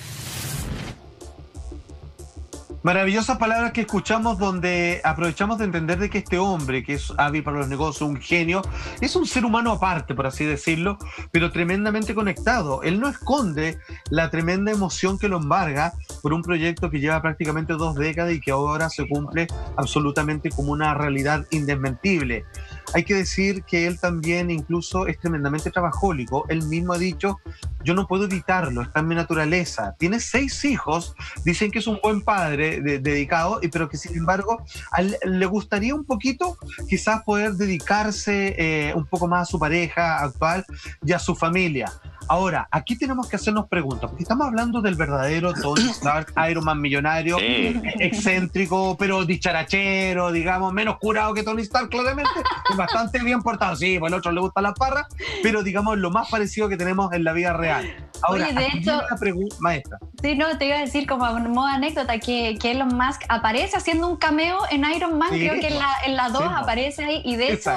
Maravillosas palabras que escuchamos, donde aprovechamos de entender de que este hombre, que es hábil para los negocios, un genio, es un ser humano aparte, por así decirlo, pero tremendamente conectado. Él no esconde la tremenda emoción que lo embarga por un proyecto que lleva prácticamente 2 décadas y que ahora se cumple absolutamente como una realidad indesmentible. Hay que decir que él también incluso es tremendamente trabajólico. Él mismo ha dicho yo no puedo evitarlo, está en mi naturaleza. Tiene 6 hijos, dicen que es un buen padre dedicado, pero que sin embargo le gustaría un poquito quizás poder dedicarse un poco más a su pareja actual y a su familia. Ahora, aquí tenemos que hacernos preguntas, porque estamos hablando del verdadero Tony Stark, Iron Man millonario, excéntrico, pero dicharachero, digamos, menos curado que Tony Stark, claramente, es bastante bien portado. Sí, pues al otro le gusta la parra, pero digamos lo más parecido que tenemos en la vida real. Ahora, oye, de hecho, maestra. Sí, no, te iba a decir como modo anécdota que Elon Musk aparece haciendo un cameo en Iron Man, creo que en la 2 aparece ahí, y de hecho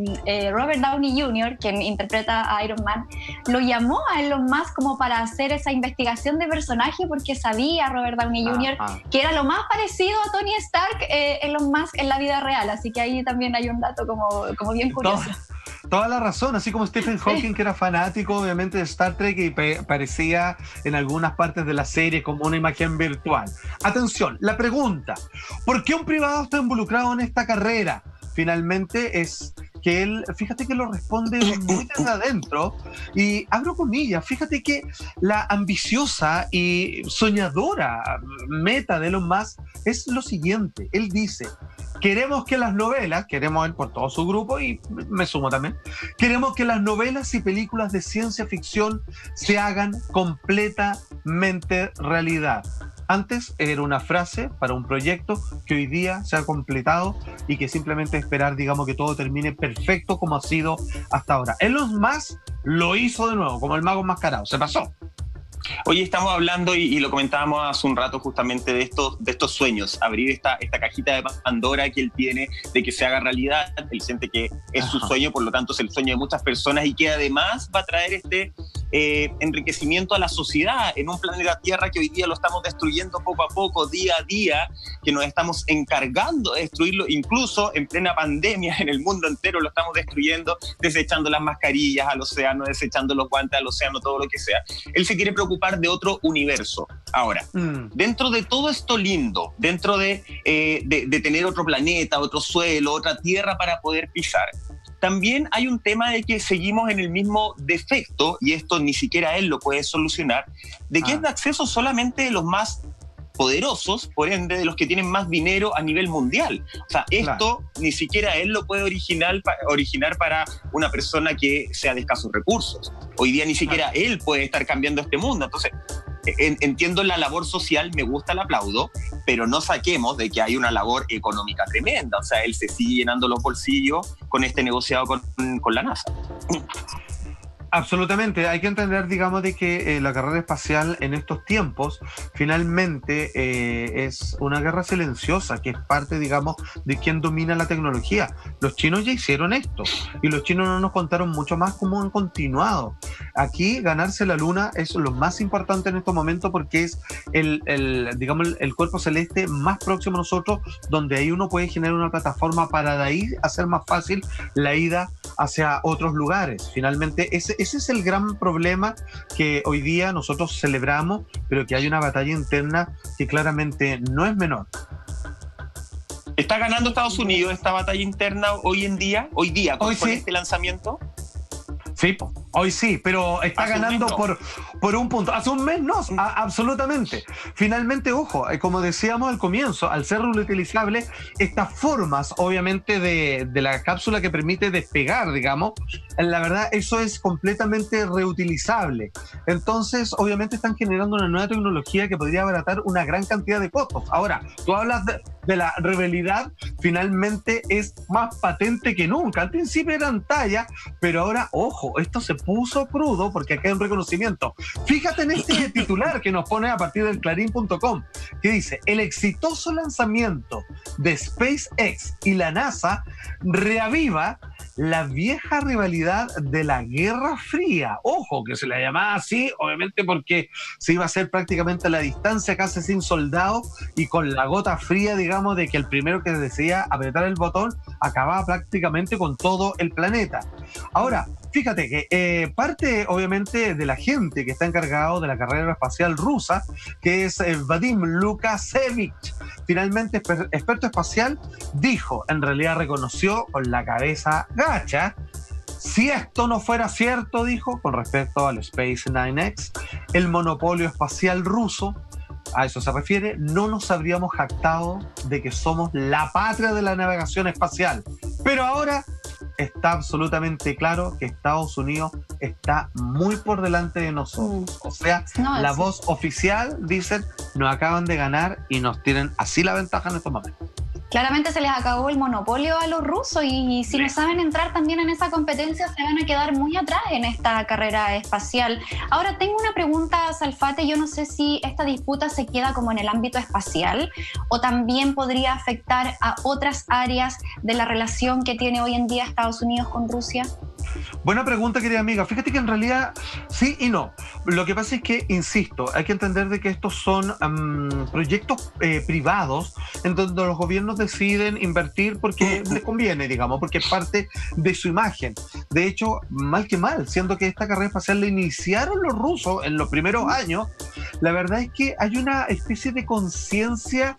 Robert Downey Jr., quien interpreta a Iron Man, lo llamó a Elon Musk como para hacer esa investigación de personaje, porque sabía Robert Downey Jr. que era lo más parecido a Tony Stark, Elon Musk en la vida real, así que ahí también hay un dato como bien curioso. Toda la razón, así como Stephen Hawking, que era fanático obviamente de Star Trek y parecía en algunas partes de la serie como una imagen virtual. Atención, la pregunta, ¿por qué un privado está involucrado en esta carrera? Finalmente es que él, fíjate que lo responde muy desde adentro, y abro comillas, fíjate que la ambiciosa y soñadora meta de Elon Musk es lo siguiente, él dice: queremos que las novelas, queremos él por todo su grupo y me sumo también, queremos que las novelas y películas de ciencia ficción se hagan completamente realidad. Antes era una frase para un proyecto que hoy día se ha completado y que simplemente esperar, digamos, que todo termine perfecto como ha sido hasta ahora. Elon Musk lo hizo de nuevo, como el mago enmascarado, se pasó. Hoy estamos hablando, y lo comentábamos hace un rato justamente de estos sueños, abrir esta cajita de Pandora que él tiene, de que se haga realidad. Él siente que es su sueño, por lo tanto es el sueño de muchas personas, y que además va a traer este enriquecimiento a la sociedad en un planeta Tierra que hoy día lo estamos destruyendo poco a poco, día a día, que nos estamos encargando de destruirlo, incluso en plena pandemia en el mundo entero lo estamos destruyendo, desechando las mascarillas al océano, desechando los guantes al océano, todo lo que sea. Él se quiere preocupar de otro universo. Ahora, dentro de todo esto lindo, dentro de tener otro planeta, otro suelo, otra tierra para poder pisar, también hay un tema de que seguimos en el mismo defecto, y esto ni siquiera él lo puede solucionar, de que es de acceso solamente de los más poderosos, por ende de los que tienen más dinero a nivel mundial. O sea, esto ni siquiera él lo puede originar para una persona que sea de escasos recursos. Hoy día ni siquiera él puede estar cambiando este mundo. Entonces, entiendo la labor social, me gusta, la aplaudo, pero no saquemos de que hay una labor económica tremenda. O sea, él se sigue llenando los bolsillos con este negociado con la NASA. Absolutamente, hay que entender, digamos, de que la carrera espacial en estos tiempos finalmente es una guerra silenciosa, que es parte, digamos, de quien domina la tecnología. Los chinos ya hicieron esto, y los chinos no nos contaron mucho más cómo han continuado. Aquí ganarse la luna es lo más importante en estos momentos, porque es digamos, el cuerpo celeste más próximo a nosotros, donde ahí uno puede generar una plataforma para de ahí hacer más fácil la ida hacia otros lugares. Finalmente, ese es el gran problema que hoy día nosotros celebramos, pero que hay una batalla interna que claramente no es menor. ¿Está ganando Estados Unidos esta batalla interna hoy día con este lanzamiento? Sí, hoy sí, pero está ganando por un punto. Hace un mes no, absolutamente. Finalmente, ojo, como decíamos al comienzo, al ser reutilizable, estas formas, obviamente, de la cápsula que permite despegar, digamos, la verdad, eso es completamente reutilizable. Entonces, obviamente, están generando una nueva tecnología que podría abaratar una gran cantidad de costos. Ahora, tú hablas de la rivalidad, finalmente es más patente que nunca. Al principio eran tallas, pero ahora, ojo, esto se puso crudo porque acá hay un reconocimiento. Fíjate en este titular que nos pone a partir del clarín.com, que dice: el exitoso lanzamiento de SpaceX y la NASA reaviva la vieja rivalidad de la Guerra Fría. Ojo, que se la llamaba así, obviamente porque se iba a hacer prácticamente a la distancia, casi sin soldados, y con la gota fría, digamos, de que el primero que decía apretar el botón acababa prácticamente con todo el planeta. Ahora, fíjate que parte, obviamente, de la gente que está encargado de la carrera espacial rusa, que es Vadim Lukashevich, finalmente experto espacial, dijo, en realidad reconoció con la cabeza gacha, Si esto no fuera cierto, dijo, con respecto al SpaceX, el monopolio espacial ruso, a eso se refiere, no nos habríamos jactado de que somos la patria de la navegación espacial. Pero ahora está absolutamente claro que Estados Unidos está muy por delante de nosotros. O sea, la voz oficial, dicen, nos acaban de ganar y nos tienen así la ventaja en estos momentos. Claramente se les acabó el monopolio a los rusos y si no saben entrar también en esa competencia se van a quedar muy atrás en esta carrera espacial. Ahora tengo una pregunta, Salfate, yo no sé si esta disputa se queda como en el ámbito espacial o también podría afectar a otras áreas de la relación que tiene hoy en día Estados Unidos con Rusia. Buena pregunta, querida amiga. Fíjate que en realidad sí y no. Lo que pasa es que, insisto, hay que entender de que estos son proyectos privados en donde los gobiernos deciden invertir porque les conviene, digamos, porque es parte de su imagen. De hecho, mal que mal, siendo que esta carrera espacial la iniciaron los rusos en los primeros años, la verdad es que hay una especie de conciencia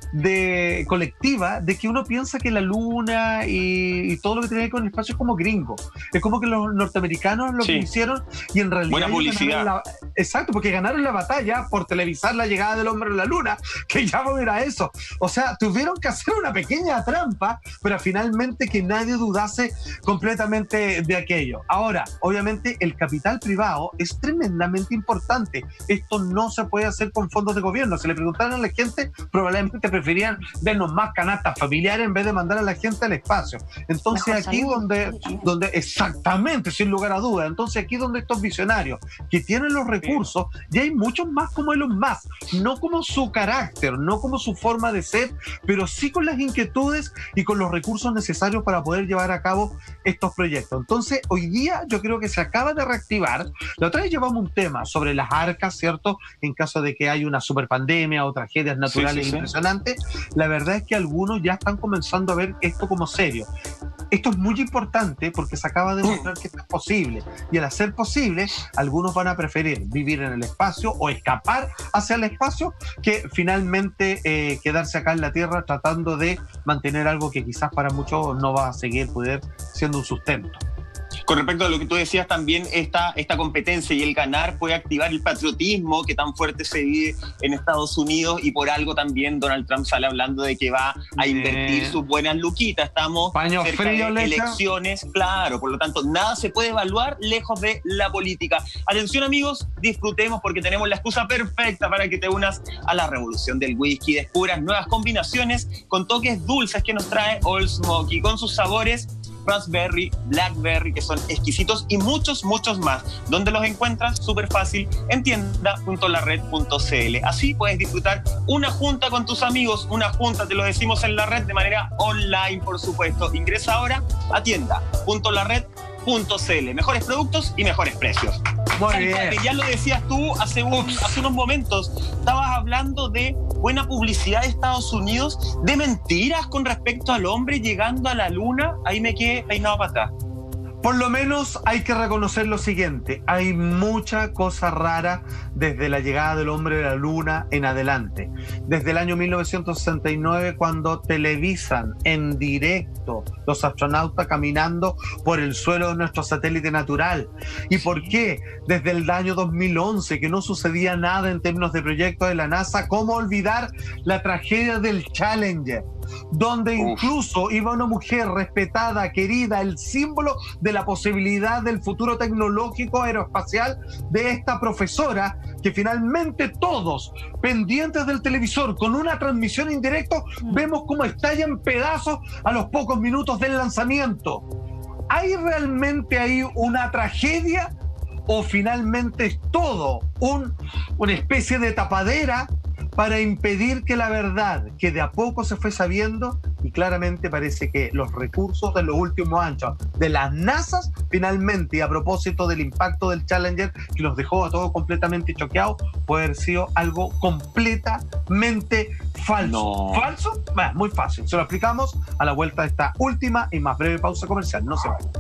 colectiva de que uno piensa que la luna y todo lo que tiene que ver con el espacio es como gringo. Es como que los norteamericanos lo que hicieron y en realidad... Buena publicidad. Exacto, porque ganaron la batalla por televisar la llegada del hombre a la luna, que ya no era eso. O sea, tuvieron que hacer una pequeña trampa, pero finalmente que nadie dudase completamente de aquello. Ahora, obviamente el capital privado es tremendamente importante. Esto no se puede hacer con fondos de gobierno. Si le preguntaran a la gente, probablemente preferían darnos más canastas familiares en vez de mandar a la gente al espacio. Entonces mejor aquí donde exactamente, sin lugar a dudas, entonces aquí donde estos visionarios que tienen los recursos, ya hay muchos más como Elon Musk, no como su carácter, no como su forma de ser, pero sí con las inquietudes y con los recursos necesarios para poder llevar a cabo estos proyectos. Entonces hoy día yo creo que se acaba de reactivar. La otra vez llevamos un tema sobre las arcas, ¿cierto? En caso de que haya una superpandemia o tragedias naturales impresionantes. La verdad es que algunos ya están comenzando a ver esto como serio. Esto es muy importante porque se acaba de demostrar que esto es posible y al hacer posible, algunos van a preferir vivir en el espacio o escapar hacia el espacio que finalmente quedarse acá en la Tierra tratando de mantener algo que quizás para muchos no va a seguir poder siendo un sustento. Con respecto a lo que tú decías, también esta competencia y el ganar puede activar el patriotismo que tan fuerte se vive en Estados Unidos y por algo también Donald Trump sale hablando de que va a invertir sus buenas luquitas. Estamos cerca de elecciones, claro, por lo tanto nada se puede evaluar lejos de la política. Atención amigos, disfrutemos porque tenemos la excusa perfecta para que te unas a la revolución del whisky, descubras nuevas combinaciones con toques dulces que nos trae Old Smoky con sus sabores raspberry, blackberry, que son exquisitos y muchos más. ¿Dónde los encuentras? Súper fácil, en tienda.lared.cl. Así puedes disfrutar una junta con tus amigos, una junta, te lo decimos en la red, de manera online, por supuesto. Ingresa ahora a tienda.lared.cl. Mejores productos y mejores precios. Muy bien. Ya lo decías tú hace unos momentos, estabas hablando de buena publicidad de Estados Unidos, de mentiras con respecto al hombre llegando a la luna. Ahí me quedé peinado para atrás. Por lo menos hay que reconocer lo siguiente, hay mucha cosa rara desde la llegada del hombre a la luna en adelante. Desde el año 1969, cuando televisan en directo los astronautas caminando por el suelo de nuestro satélite natural. ¿Y por qué? Desde el año 2011, que no sucedía nada en términos de proyectos de la NASA. ¿Cómo olvidar la tragedia del Challenger? Donde incluso iba una mujer respetada, querida, el símbolo de la posibilidad del futuro tecnológico aeroespacial de esta profesora, que finalmente todos, pendientes del televisor, con una transmisión en directo, vemos cómo estalla en pedazos a los pocos minutos del lanzamiento. ¿Hay realmente ahí una tragedia o finalmente es todo una especie de tapadera para impedir que la verdad, que de a poco se fue sabiendo, y claramente parece que los recursos de los últimos años de las NASAs, finalmente, y a propósito del impacto del Challenger, que los dejó a todos completamente choqueados, puede haber sido algo completamente falso. No. ¿Falso? Bueno, muy fácil. Se lo explicamos a la vuelta de esta última y más breve pausa comercial. No se vayan.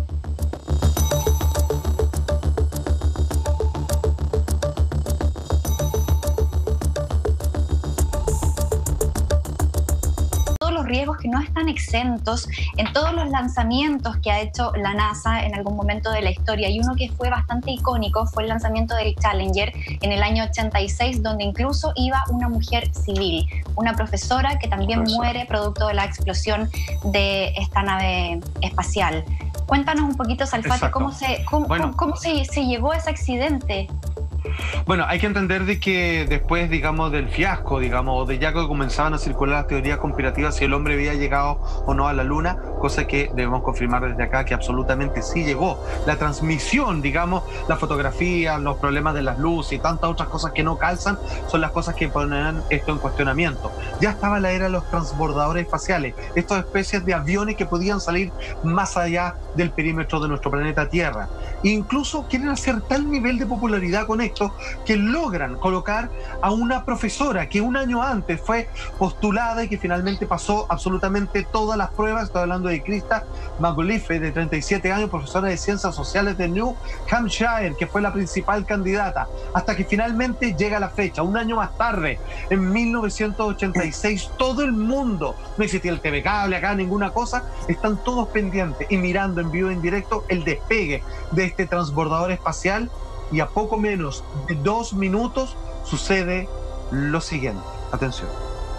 riesgos que no están exentos en todos los lanzamientos que ha hecho la NASA en algún momento de la historia. Y uno que fue bastante icónico fue el lanzamiento del Challenger en el año 86, donde incluso iba una mujer civil, una profesora que también muere producto de la explosión de esta nave espacial. Cuéntanos un poquito, Salfate, cómo se llegó a ese accidente. Bueno, hay que entender de que después, digamos, del fiasco, digamos, de ya que comenzaban a circular las teorías conspirativas si el hombre había llegado o no a la Luna, cosa que debemos confirmar desde acá que absolutamente sí llegó. La transmisión, digamos, la fotografía, los problemas de las luces y tantas otras cosas que no calzan son las cosas que ponen esto en cuestionamiento. Ya estaba la era de los transbordadores espaciales, estas especies de aviones que podían salir más allá del perímetro de nuestro planeta Tierra. Incluso quieren hacer tal nivel de popularidad con esto que logran colocar a una profesora que un año antes fue postulada y que finalmente pasó absolutamente todas las pruebas. Estoy hablando de Krista McAuliffe, de 37 años, profesora de Ciencias Sociales de New Hampshire, que fue la principal candidata, hasta que finalmente llega la fecha, un año más tarde, en 1986, todo el mundo, no existía el TV cable acá, ninguna cosa, están todos pendientes y mirando en vivo y en directo el despegue de este transbordador espacial. Y a poco menos de 2 minutos sucede lo siguiente. Atención.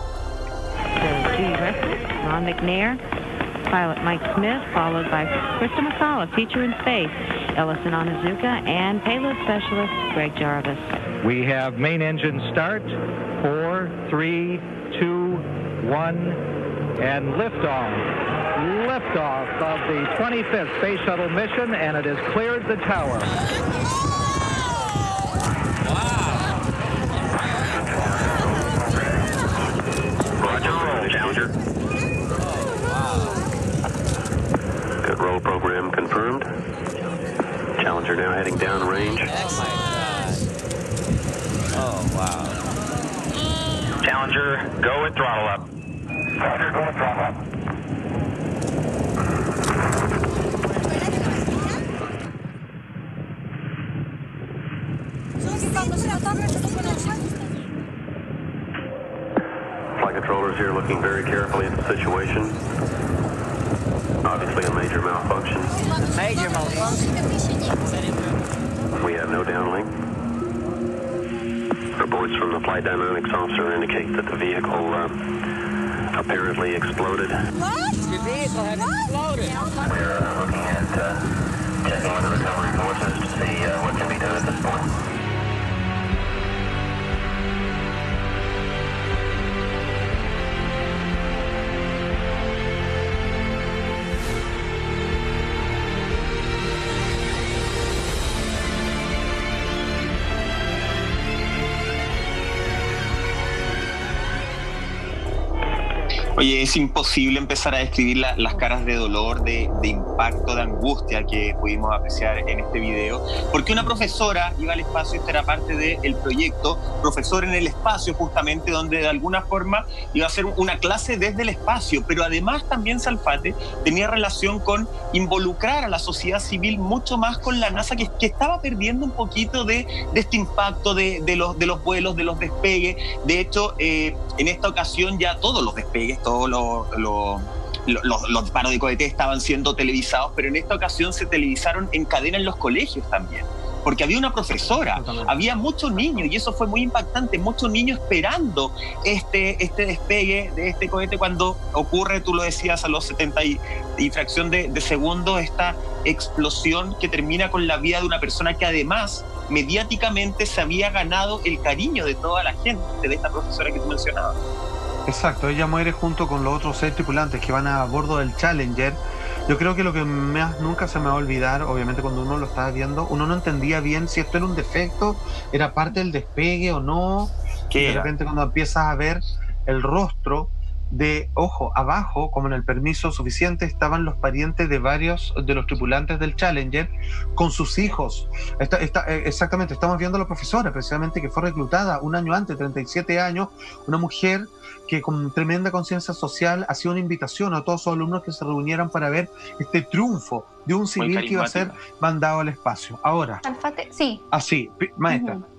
Ron McNair, pilot Mike Smith, followed by Krista McCullough, teacher in space, Ellison Onizuka, and payload specialist Greg Jarvis. We have main engine start. 4, 3, 2, 1, and liftoff. Liftoff of the 25th Space Shuttle mission, and it has cleared the tower. Challenger. Good roll program confirmed. Challenger now heading downrange. Oh my God. Oh wow. Challenger, go with throttle up. Challenger, go with throttle up. Flight controllers here looking very carefully at the situation. Obviously a major malfunction. Major malfunction. We have no downlink. Reports from the flight dynamics officer indicate that the vehicle apparently exploded. What? Your vehicle had exploded. We're looking at checking with the recovery forces to see what can be done at this point. Oye, es imposible empezar a describir las caras de dolor, de impacto, de angustia que pudimos apreciar en este video, porque una profesora iba al espacio. Esta era parte del proyecto Profesor en el Espacio, justamente, donde de alguna forma iba a hacer una clase desde el espacio, pero además también Salfate tenía relación con involucrar a la sociedad civil mucho más con la NASA, que estaba perdiendo un poquito de este impacto de los vuelos, de los despegues. De hecho, en esta ocasión ya todos los despegues, todos los disparos de cohete estaban siendo televisados, pero en esta ocasión se televisaron en cadena en los colegios también, porque había una profesora, había muchos niños, y eso fue muy impactante, muchos niños esperando este despegue de este cohete cuando ocurre, tú lo decías, a los 70 y fracción de segundos, esta explosión que termina con la vida de una persona que además mediáticamente se había ganado el cariño de toda la gente, de esta profesora que tú mencionabas. Exacto, ella muere junto con los otros 6 tripulantes que van a bordo del Challenger. Yo creo que lo que más nunca se me va a olvidar, obviamente cuando uno lo estaba viendo, uno no entendía bien si esto era un defecto, era parte del despegue o no. De repente cuando empiezas a ver el rostro de, ojo, abajo, como en el permiso suficiente, estaban los parientes de varios de los tripulantes del Challenger con sus hijos. Exactamente, estamos viendo a la profesora, precisamente, que fue reclutada un año antes, 37 años, una mujer que con tremenda conciencia social hacía una invitación a todos sus alumnos que se reunieran para ver este triunfo de un civil que iba a ser mandado al espacio. Ahora, Salfate, sí. Así, maestra.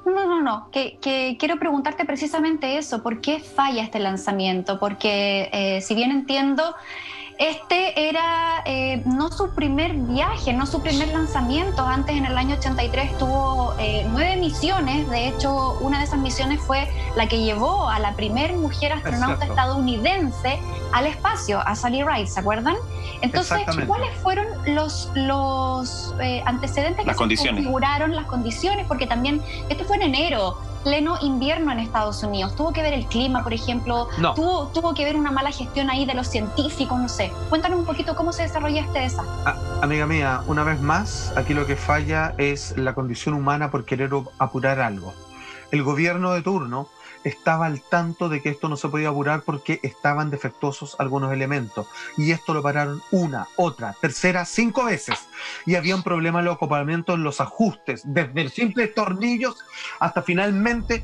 No. Que quiero preguntarte precisamente eso. ¿Por qué falla este lanzamiento? Porque si bien entiendo, este era no su primer viaje, no su primer lanzamiento. Antes, en el año 83, tuvo 9 misiones. De hecho, una de esas misiones fue la que llevó a la primer mujer astronauta estadounidense al espacio, a Sally Ride, ¿se acuerdan? Entonces, ¿cuáles fueron los antecedentes que se configuraron, las condiciones? Porque también esto fue en enero, pleno invierno en Estados Unidos. ¿Tuvo que ver el clima, por ejemplo? No. ¿Tuvo que ver una mala gestión ahí de los científicos? No sé. Cuéntanos un poquito cómo se desarrolla este desastre. Amiga mía, una vez más, aquí lo que falla es la condición humana por querer apurar algo. El gobierno de turno estaba al tanto de que esto no se podía apurar porque estaban defectuosos algunos elementos. Y esto lo pararon una, otra, tercera, 5 veces. Y había un problema en los acoplamientos, en los ajustes, desde simples tornillos hasta finalmente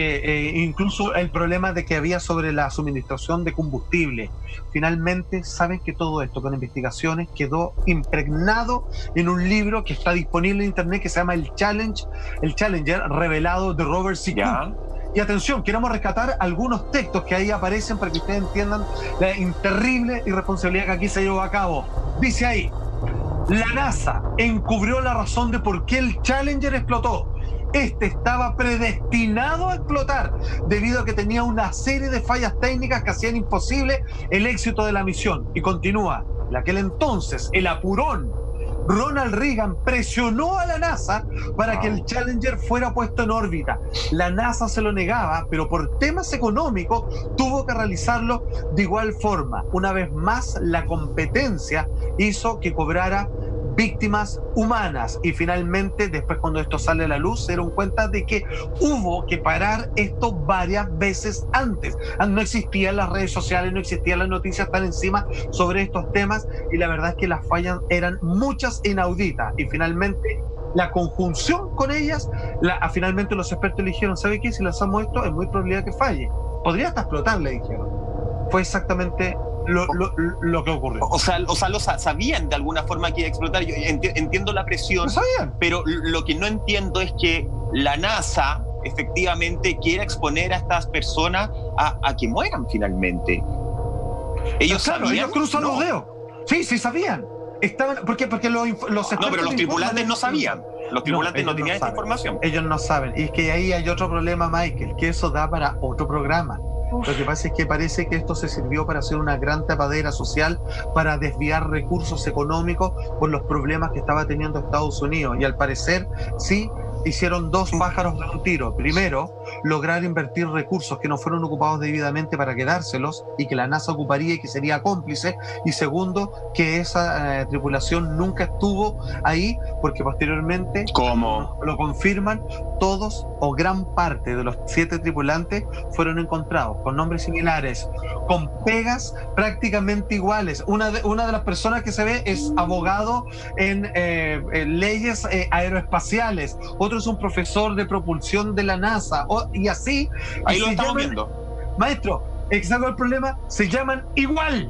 incluso el problema de que había sobre la suministración de combustible. Finalmente, saben que todo esto con investigaciones quedó impregnado en un libro que está disponible en internet que se llama El Challenger revelado de Robert C. Cook. Y atención, queremos rescatar algunos textos que ahí aparecen para que ustedes entiendan la terrible irresponsabilidad que aquí se llevó a cabo. Dice ahí: la NASA encubrió la razón de por qué el Challenger explotó. Este estaba predestinado a explotar debido a que tenía una serie de fallas técnicas que hacían imposible el éxito de la misión. Y continúa: en aquel entonces, el apurón Ronald Reagan presionó a la NASA para que el Challenger fuera puesto en órbita. La NASA se lo negaba, pero por temas económicos tuvo que realizarlo de igual forma. Una vez más, la competencia hizo que cobrara víctimas humanas, y finalmente, después, cuando esto sale a la luz, se dieron cuenta de que hubo que parar esto varias veces antes. No existían las redes sociales, no existían las noticias tan encima sobre estos temas, y la verdad es que las fallas eran muchas, inauditas, y finalmente la conjunción con ellas, finalmente los expertos le dijeron: ¿sabe qué? Si lanzamos esto, es muy probable que falle. Podría hasta explotar, le dijeron. Fue exactamente lo que ocurrió. O sea, sabían de alguna forma que iba a explotar. Yo entiendo la presión, pero lo que no entiendo es que la NASA efectivamente quiera exponer a estas personas a que mueran finalmente. Ellos sabían. Ellos cruzan los dedos. Sí, sabían. Estaban, porque los no, pero los tripulantes no sabían. Los tripulantes no tenían esta información. Ellos no saben. Y es que ahí hay otro problema, Michael, que eso da para otro programa. Lo que pasa es que parece que esto se sirvió para hacer una gran tapadera social, para desviar recursos económicos por los problemas que estaba teniendo Estados Unidos. Y al parecer, sí, hicieron 2 pájaros de un tiro. Primero, lograr invertir recursos que no fueron ocupados debidamente para quedárselos y que la NASA ocuparía y que sería cómplice. Y segundo, que esa tripulación nunca estuvo ahí, porque posteriormente, ¿cómo lo confirman, todos o gran parte de los 7 tripulantes fueron encontrados con nombres similares, con pegas prácticamente iguales. Una de las personas que se ve es abogado en leyes aeroespaciales. Otro es un profesor de propulsión de la NASA, y así. Ahí lo estamos viendo. Maestro, exacto el problema, se llaman igual.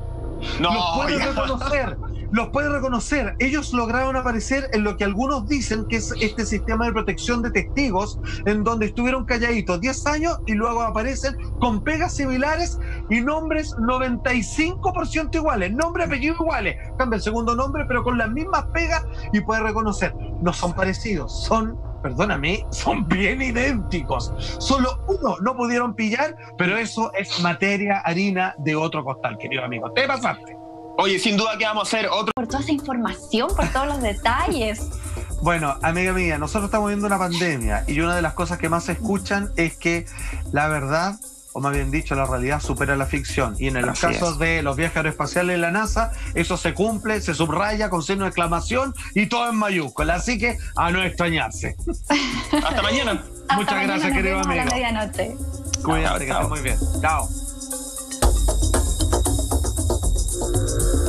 Los puede reconocer. Ellos lograron aparecer en lo que algunos dicen que es este sistema de protección de testigos, en donde estuvieron calladitos 10 años y luego aparecen con pegas similares y nombres 95% iguales, nombre, apellido iguales. Cambia el segundo nombre, pero con las mismas pegas, y puede reconocer. No son parecidos, son bien idénticos. Solo uno no pudieron pillar, pero eso es materia, harina de otro costal, querido amigo. Te pasaste. Oye, sin duda que vamos a hacer otro... Por toda esa información, por todos los detalles. Bueno, amiga mía, nosotros estamos viendo una pandemia, y una de las cosas que más se escuchan es que la verdad, o más bien dicho, la realidad supera la ficción. Y en los casos de los viajes aeroespaciales de la NASA, eso se cumple, se subraya con signo de exclamación y todo en mayúscula. Así que a no extrañarse. Hasta mañana. Muchas gracias, querido amigo. A la medianoche. Cuídate, que estés muy bien. Chao.